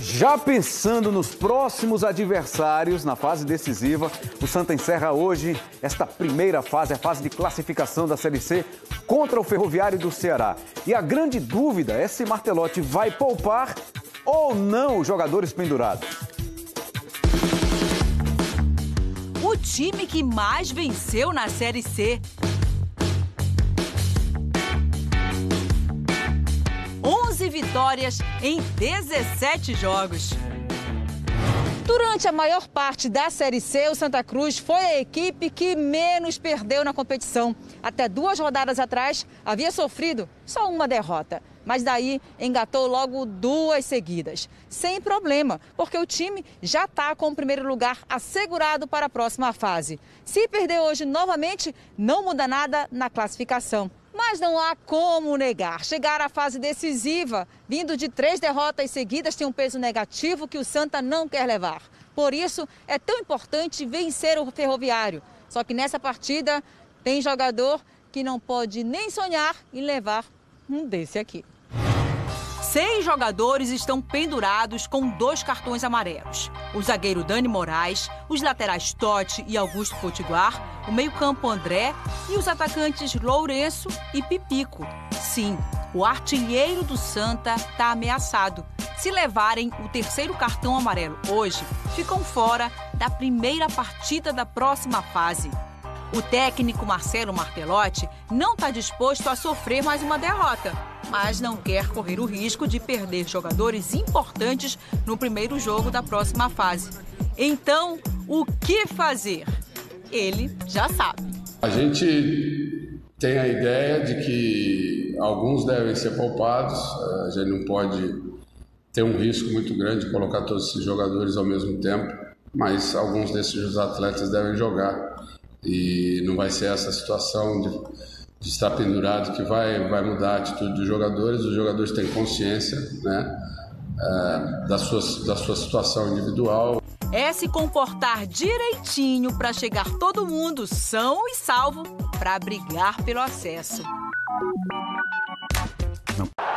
Já pensando nos próximos adversários na fase decisiva, o Santa encerra hoje esta primeira fase, a fase de classificação da Série C contra o Ferroviário do Ceará. E a grande dúvida é se Martelotti vai poupar ou não os jogadores pendurados. O time que mais venceu na Série C. 11 vitórias em 17 jogos. Durante a maior parte da Série C, o Santa Cruz foi a equipe que menos perdeu na competição. Até 2 rodadas atrás, havia sofrido só uma derrota. Mas daí engatou logo 2 seguidas. Sem problema, porque o time já está com o primeiro lugar assegurado para a próxima fase. Se perder hoje novamente, não muda nada na classificação. Mas não há como negar. Chegar à fase decisiva, vindo de 3 derrotas seguidas, tem um peso negativo que o Santa não quer levar. Por isso, é tão importante vencer o Ferroviário. Só que nessa partida, tem jogador que não pode nem sonhar em levar um desse aqui. 6 jogadores estão pendurados com 2 cartões amarelos. O zagueiro Dani Moraes, os laterais Totti e Augusto Potiguar, o meio-campo André e os atacantes Lourenço e Pipico. Sim, o artilheiro do Santa está ameaçado. Se levarem o 3º cartão amarelo hoje, ficam fora da primeira partida da próxima fase. O técnico Marcelo Martelotti não está disposto a sofrer mais uma derrota, mas não quer correr o risco de perder jogadores importantes no primeiro jogo da próxima fase. Então, o que fazer? Ele já sabe. A gente tem a ideia de que alguns devem ser poupados, a gente não pode ter um risco muito grande de colocar todos esses jogadores ao mesmo tempo, mas alguns desses atletas devem jogar. E não vai ser essa situação de estar pendurado que vai mudar a atitude dos jogadores. Os jogadores têm consciência, né, da sua situação individual. É se comportar direitinho para chegar todo mundo são e salvo para brigar pelo acesso. Não.